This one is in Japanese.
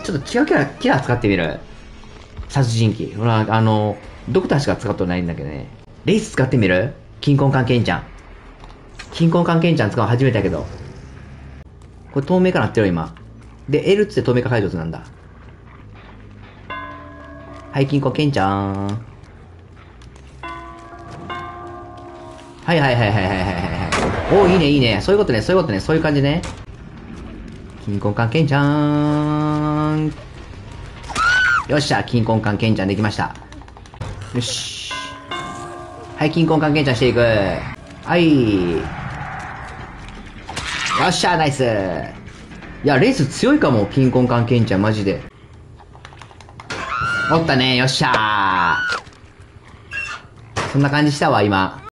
ちょっと違うキラー使ってみる。殺人鬼。ほら、ドクターしか使ったことないんだけどね。レイス使ってみる？金婚関係んちゃん。金婚関係んちゃん使うの初めてだけど。これ透明化なってるよ、今。で、L っつって透明化解除なんだ。はい、金婚けんちゃん。はいはいはいはいはいはいはい。おー、いいねいいね。そういうことね、そういうことね、そういう感じね。金婚関係んちゃーん。よっしゃ、金婚関係んちゃんできました。よし。はい、金婚関係んちゃんしていく。はい。よっしゃ、ナイス。いや、レース強いかも、金婚関係んちゃん、マジで。おったね、よっしゃー。そんな感じしたわ、今。